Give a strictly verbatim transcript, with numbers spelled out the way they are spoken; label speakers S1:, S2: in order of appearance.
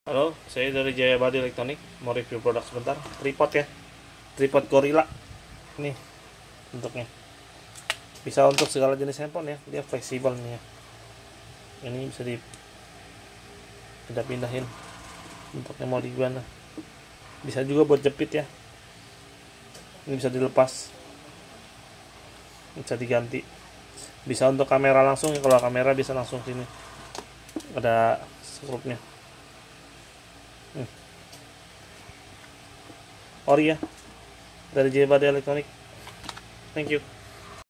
S1: Halo, saya dari Jaya Badi Elektronik. Mau review produk sebentar. Tripod ya. Tripod Gorilla. Nih bentuknya. Bisa untuk segala jenis handphone ya. Dia fleksibel nih ya. Ini bisa dipindah-pindahin. Bentuknya mau di gimana. Bisa juga buat jepit ya. Ini bisa dilepas. Bisa diganti. Bisa untuk kamera langsung ya. Kalau kamera bisa langsung sini. Ada skrupnya. Hmm. Ori ya, dari Jaya Badi Elektronik. Thank you.